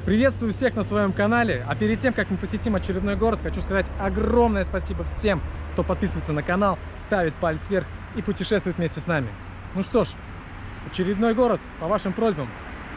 Приветствую всех на своем канале, а перед тем, как мы посетим очередной город, хочу сказать огромное спасибо всем, кто подписывается на канал, ставит палец вверх и путешествует вместе с нами. Ну что ж, очередной город по вашим просьбам.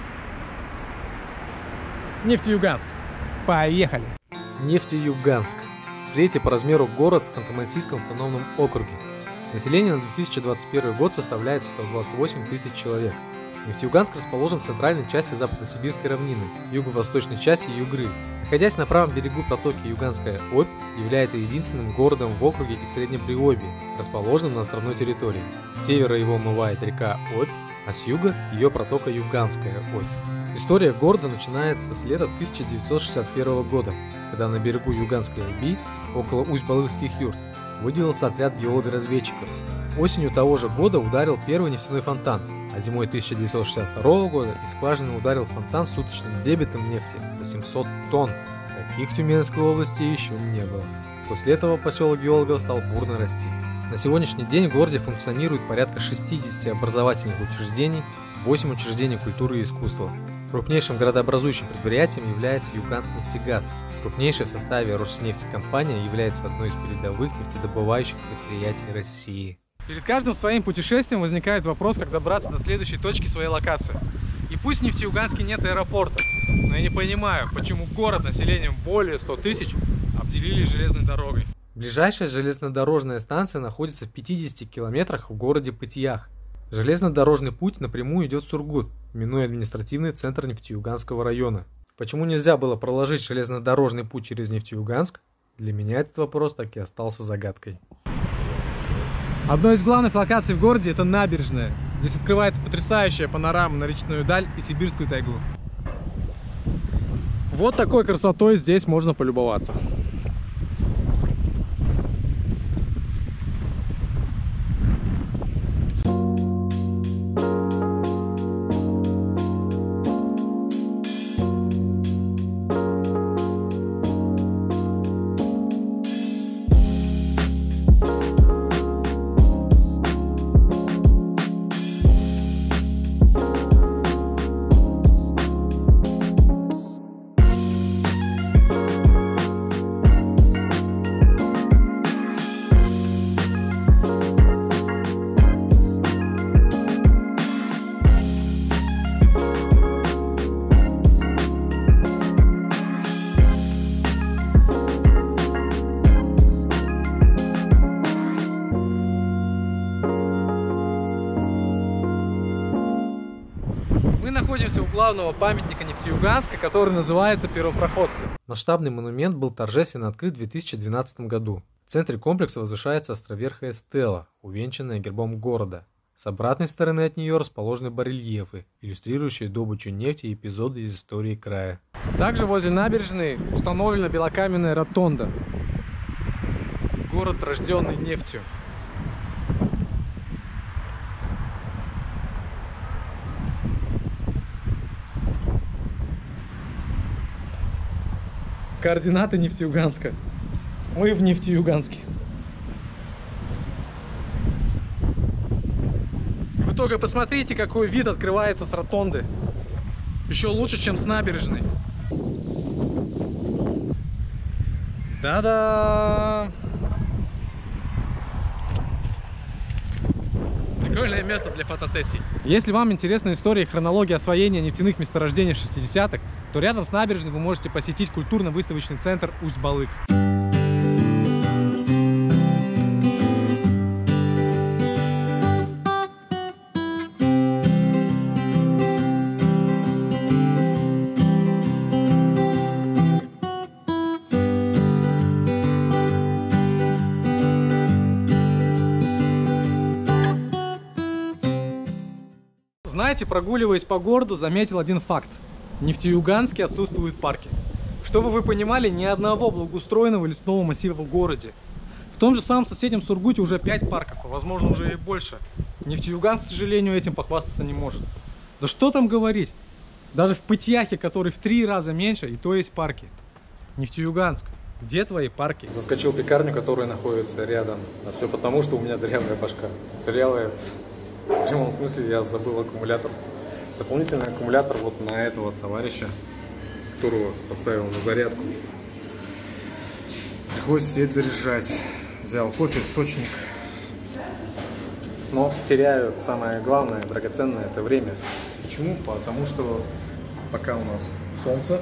Нефтеюганск. Поехали! Нефтеюганск. Третий по размеру город в Ханты-Мансийском автономном округе. Население на 2021 год составляет 128 тысяч человек. Нефтеюганск расположен в центральной части Западно-Сибирской равнины, юго-восточной части Югры. Находясь на правом берегу протоки Юганская Обь, является единственным городом в округе и Среднем Приобье, расположенным на островной территории. С севера его омывает река Обь, а с юга ее протока Юганская Обь. История города начинается с лета 1961 года, когда на берегу Юганской Оби, около Усть-Балыкских юрт, выделился отряд геолого-разведчиков. Осенью того же года ударил первый нефтяной фонтан, а зимой 1962 года из скважины ударил фонтан с суточным дебитом нефти 800 тонн. Таких в Тюменской области еще не было. После этого поселок геологов стал бурно расти. На сегодняшний день в городе функционирует порядка 60 образовательных учреждений, 8 учреждений культуры и искусства. Крупнейшим городообразующим предприятием является Юганск-Нефтегаз. Крупнейшей в составе Роснефти компания является одной из передовых нефтедобывающих предприятий России. Перед каждым своим путешествием возникает вопрос, как добраться до следующей точки своей локации. И пусть в Нефтеюганске нет аэропорта, но я не понимаю, почему город населением более 100 тысяч обделили железной дорогой. Ближайшая железнодорожная станция находится в 50 километрах в городе Пытьях. Железнодорожный путь напрямую идет в Сургут, минуя административный центр Нефтеюганского района. Почему нельзя было проложить железнодорожный путь через Нефтеюганск? Для меня этот вопрос так и остался загадкой. Одной из главных локаций в городе это набережная. Здесь открывается потрясающая панорама на речную даль и сибирскую тайгу. Вот такой красотой здесь можно полюбоваться. Мы находимся у главного памятника Нефтеюганска, который называется Первопроходцы. Масштабный монумент был торжественно открыт в 2012 году. В центре комплекса возвышается островерхая стела, увенчанная гербом города. С обратной стороны от нее расположены барельефы, иллюстрирующие добычу нефти и эпизоды из истории края. Также возле набережной установлена белокаменная ротонда. Город, рожденный нефтью. Координаты Нефтеюганска. Мы в Нефтеюганске. Вы только посмотрите, какой вид открывается с ротонды. Еще лучше, чем с набережной. Да-да! Прикольное место для фотосессий. Если вам интересна история и хронология освоения нефтяных месторождений 60-х, то рядом с набережной вы можете посетить культурно-выставочный центр Усть-Балык. Знаете, прогуливаясь по городу, заметил один факт. В Нефтеюганске отсутствуют парки. Чтобы вы понимали, ни одного благоустроенного лесного массива в городе. В том же самом соседнем Сургуте уже 5 парков, а возможно уже и больше. Нефтеюганск, к сожалению, этим похвастаться не может. Да что там говорить? Даже в Пытьяхе, который в 3 раза меньше, и то есть парки. Нефтеюганск, где твои парки? Заскочил в пекарню, которая находится рядом. А все потому, что у меня дырявая башка. Дырявая, в прямом смысле, я забыл аккумулятор. Дополнительный аккумулятор вот на этого товарища, которого поставил на зарядку. Приходится сидеть заряжать. Взял кофе, сочник. Но теряю самое главное, драгоценное, это время. Почему? Потому что пока у нас солнце,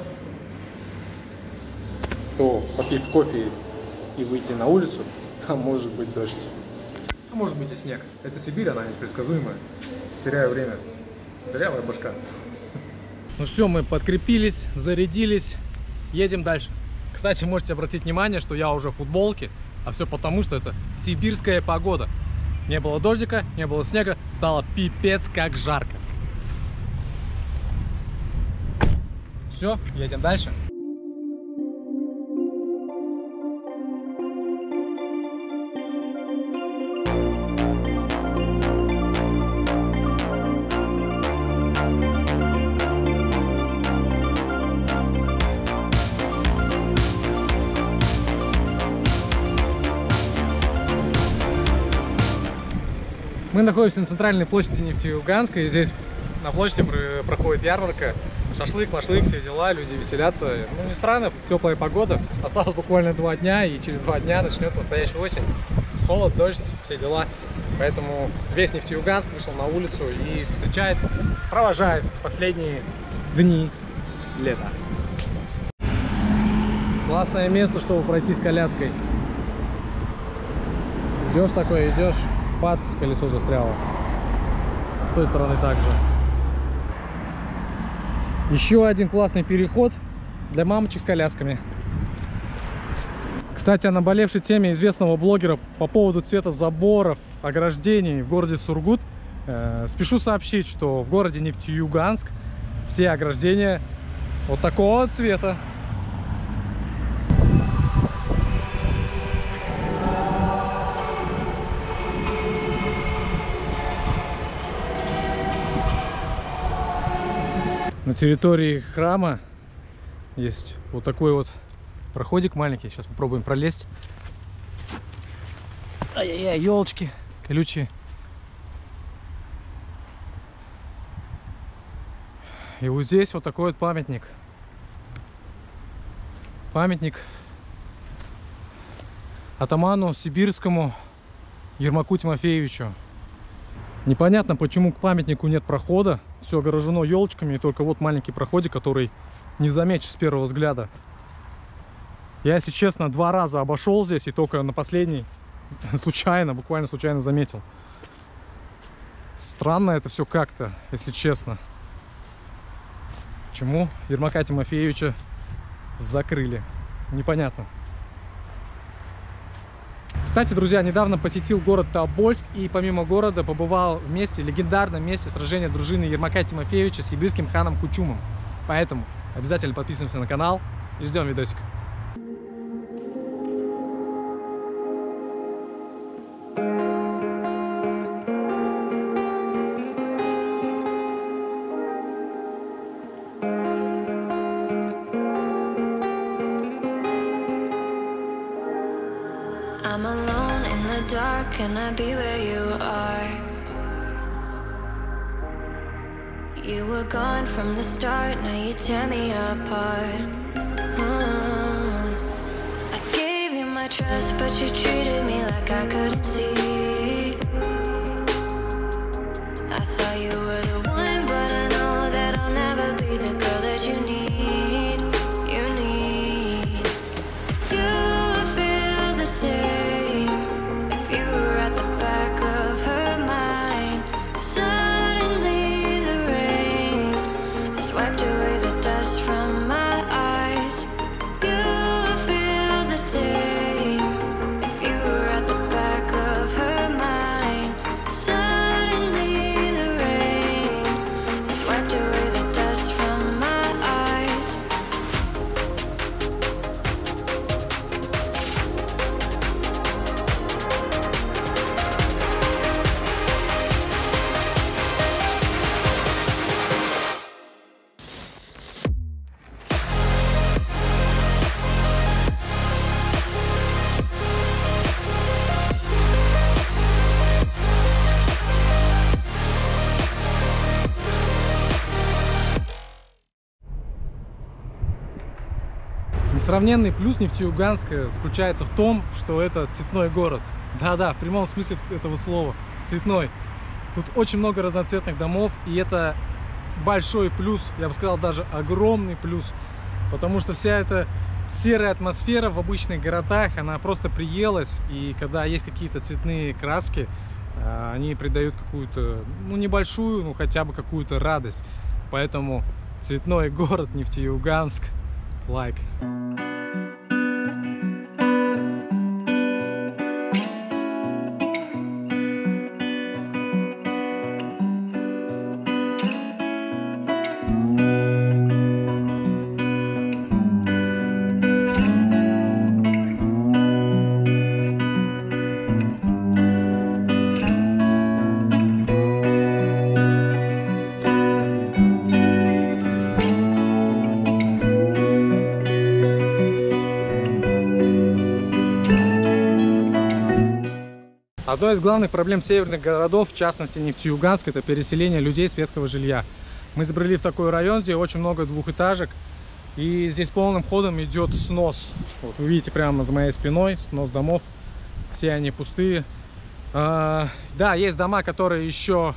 то попив кофе и выйти на улицу, там может быть дождь. А может быть и снег. Это Сибирь, она непредсказуемая. Теряю время. Дырявая башка. Ну все, мы подкрепились, зарядились, едем дальше. Кстати, можете обратить внимание, что я уже в футболке, а все потому, что это сибирская погода. Не было дождика, не было снега, стало пипец как жарко. Все, едем дальше. Мы находимся на центральной площади Нефтеюганска, и здесь на площади проходит ярмарка. Шашлык, машлык, все дела, люди веселятся. Ну, не странно, теплая погода. Осталось буквально 2 дня, и через 2 дня начнется настоящая осень. Холод, дождь, все дела. Поэтому весь Нефтеюганск вышел на улицу и встречает, провожает последние дни лета. Классное место, чтобы пройти с коляской. Идешь такой, идешь. Бац, колесо застряло. С той стороны также. Еще один классный переход для мамочек с колясками. Кстати, о наболевшей теме известного блогера по поводу цвета заборов, ограждений в городе Сургут. Спешу сообщить, что в городе Нефтеюганск все ограждения вот такого цвета. На территории храма есть вот такой вот проходик маленький. Сейчас попробуем пролезть. Ай-яй-яй, елочки колючие. И вот здесь вот такой вот памятник. Памятник атаману сибирскому Ермаку Тимофеевичу. Непонятно, почему к памятнику нет прохода. Все огорожено елочками, и только вот маленький проходик, который не заметишь с первого взгляда. Я, если честно, 2 раза обошел здесь, и только на последний случайно, буквально случайно заметил. Странно это все как-то, если честно. Почему Ермака Тимофеевича закрыли? Непонятно. Кстати, друзья, недавно посетил город Тобольск и помимо города побывал в месте, легендарном месте сражения дружины Ермака Тимофеевича с сибирским ханом Кучумом. Поэтому обязательно подписываемся на канал и ждем видосик. I'm alone in the dark, can I be where you are? You were gone from the start, now you tear me apart. I gave you my trust, but you treated me like I couldn't see. I thought you were the one, but I know that I'll never be the girl that you need. You need. You feel the same. If you were at the back of Несравненный плюс Нефтеюганска заключается в том, что это цветной город. Да-да, в прямом смысле этого слова. Цветной. Тут очень много разноцветных домов, и это большой плюс, я бы сказал, даже огромный плюс. Потому что вся эта серая атмосфера в обычных городах, она просто приелась. И когда есть какие-то цветные краски, они придают какую-то, ну, небольшую, ну, хотя бы какую-то радость. Поэтому цветной город Нефтеюганск. Лайк. Одной из главных проблем северных городов, в частности Нефтеюганска, это переселение людей с ветхого жилья. Мы забрели в такой район, где очень много двухэтажек, и здесь полным ходом идет снос. Вот вы видите прямо за моей спиной снос домов, все они пустые. Да, есть дома, которые еще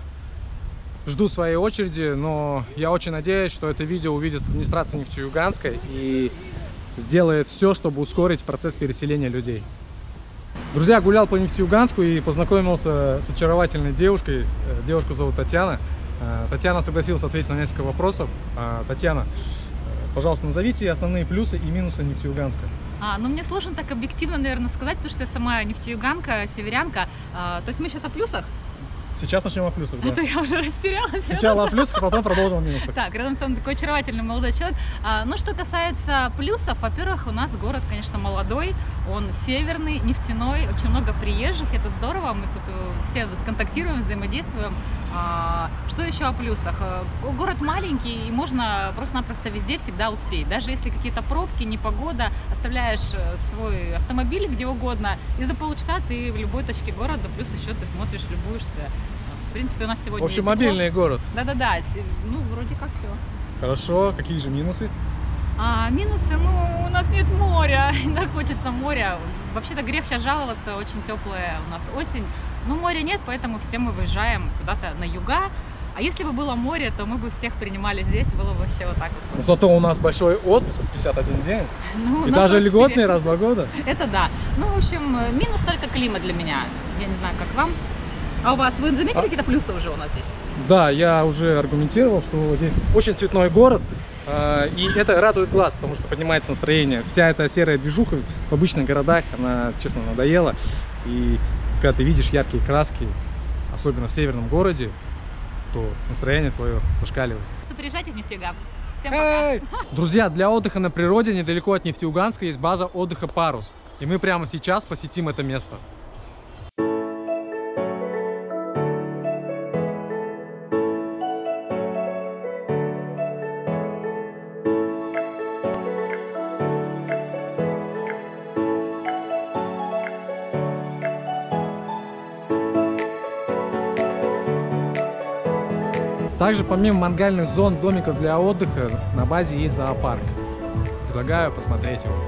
ждут своей очереди, но я очень надеюсь, что это видео увидит администрация Нефтеюганска и сделает все, чтобы ускорить процесс переселения людей. Друзья, гулял по Нефтеюганску и познакомился с очаровательной девушкой. Девушку зовут Татьяна. Татьяна согласилась ответить на несколько вопросов. Татьяна, пожалуйста, назовите основные плюсы и минусы Нефтеюганска. Ну, мне сложно так объективно, наверное, сказать, потому что я сама нефтеюганка, северянка. То есть мы сейчас о плюсах? Сейчас начнем о плюсах, да. А то я уже растерялась. Сначала о плюсах, а потом продолжим о минусах. Так, рядом со мной такой очаровательный молодой человек. Ну, что касается плюсов, во-первых, у нас город, конечно, молодой, он северный, нефтяной, очень много приезжих, это здорово, мы тут все контактируем, взаимодействуем. Что еще о плюсах? Город маленький, и можно просто-напросто везде всегда успеть. Даже если какие-то пробки, непогода, оставляешь свой автомобиль где угодно, и за полчаса ты в любой точке города, плюс еще ты смотришь, любуешься. В принципе, у нас сегодня... В общем, мобильный город. Да-да-да, ну, вроде как все. Хорошо, какие же минусы? Минусы, ну, у нас нет моря, да, хочется моря. Вообще-то грех сейчас жаловаться, очень теплая у нас осень. Но моря нет, поэтому все мы выезжаем куда-то на юга. А если бы было море, то мы бы всех принимали здесь, было бы вообще вот так вот. Но зато у нас большой отпуск, 51 день. Ну, и даже льготный раз в 2 года. Это да. Ну, в общем, минус только климат для меня. Я не знаю, как вам. А у вас, вы заметили какие-то плюсы уже у нас здесь? Да, я уже аргументировал, что здесь очень цветной город. И это радует глаз, потому что поднимается настроение. Вся эта серая движуха в обычных городах, она, честно, надоела. И когда ты видишь яркие краски, особенно в северном городе, то настроение твое зашкаливает. Что приезжайте в Нефтеюганск. Всем пока! Друзья, для отдыха на природе недалеко от Нефтеюганска есть база отдыха «Парус». И мы прямо сейчас посетим это место. Также помимо мангальных зон, домиков для отдыха, на базе есть зоопарк. Предлагаю посмотреть его.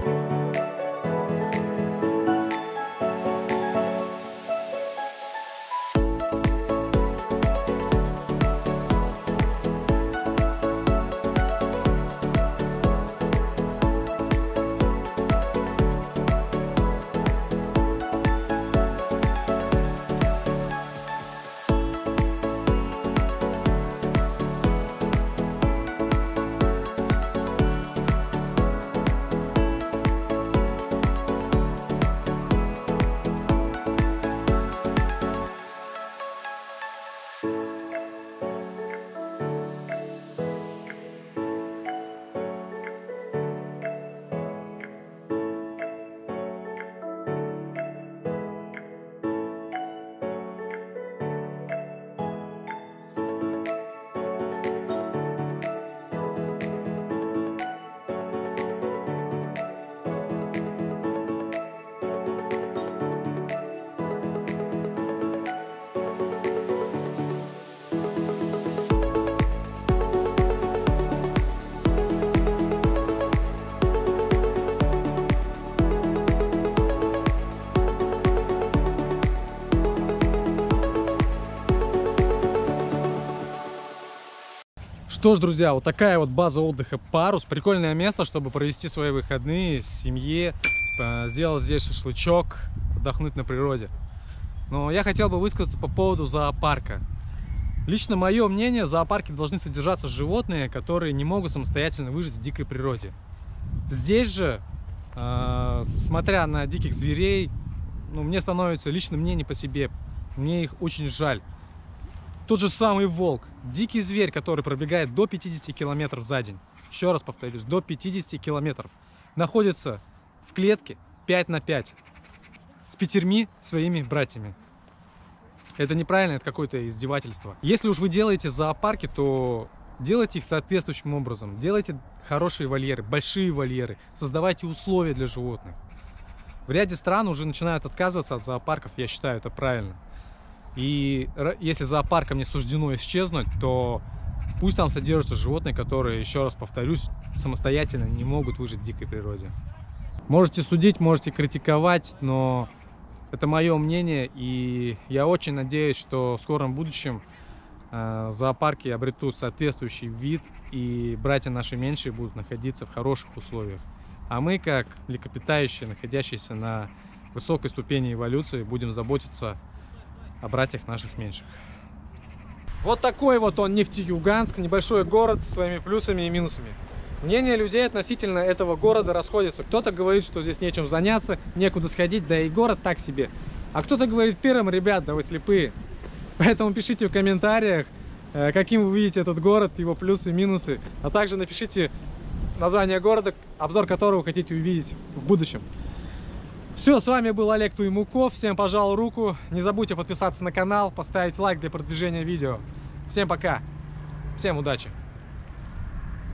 Что ж, друзья, вот такая вот база отдыха Парус. Прикольное место, чтобы провести свои выходные с семьей, сделать здесь шашлычок, отдохнуть на природе. Но я хотел бы высказаться по поводу зоопарка. Лично мое мнение, в зоопарке должны содержаться животные, которые не могут самостоятельно выжить в дикой природе. Здесь же, смотря на диких зверей, мне становится лично мне не по себе. Мне их очень жаль. Тот же самый волк, дикий зверь, который пробегает до 50 километров за день. Еще раз повторюсь, до 50 километров. Находится в клетке 5 на 5 с 5 своими братьями. Это неправильно, это какое-то издевательство. Если уж вы делаете зоопарки, то делайте их соответствующим образом. Делайте хорошие вольеры, большие вольеры. Создавайте условия для животных. В ряде стран уже начинают отказываться от зоопарков, я считаю, это правильно. И если зоопаркам не суждено исчезнуть, то пусть там содержатся животные, которые, еще раз повторюсь, самостоятельно не могут выжить в дикой природе. Можете судить, можете критиковать, но это мое мнение, и я очень надеюсь, что в скором будущем зоопарки обретут соответствующий вид, и братья наши меньшие будут находиться в хороших условиях. А мы, как млекопитающие, находящиеся на высокой ступени эволюции, будем заботиться о братьях наших меньших. Вот такой вот он, Нефтеюганск, небольшой город со своими плюсами и минусами. Мнения людей относительно этого города расходятся. Кто-то говорит, что здесь нечем заняться, некуда сходить, да и город так себе. А кто-то говорит первым: ребят, да вы слепые. Поэтому пишите в комментариях, каким вы видите этот город, его плюсы и минусы. А также напишите название города, обзор которого вы хотите увидеть в будущем. Все, с вами был Олег Туймуков. Всем пожал руку. Не забудьте подписаться на канал, поставить лайк для продвижения видео. Всем пока. Всем удачи.